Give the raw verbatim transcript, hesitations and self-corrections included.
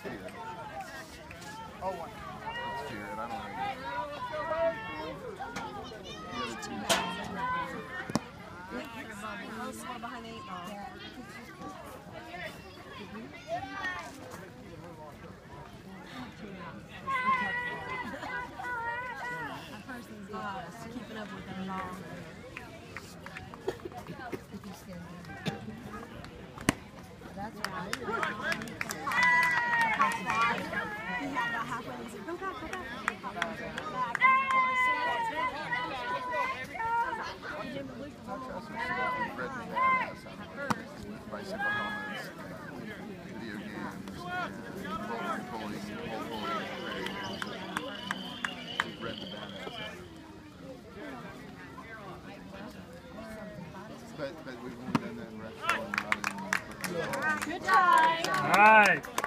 fear. Oh, one. It's fear, and I don't like it. The other two. Oh, small behind the eight ball. That person's uh, keeping up with them all. That's right. He had about halfway and he said, go back, go back. Go back. He didn't believe the ball. Bicycle helmets, video games, and bowling, bowling, bowling, bowling, he read the badass out. But, but we've only done that in retro and not in... Good time. All right.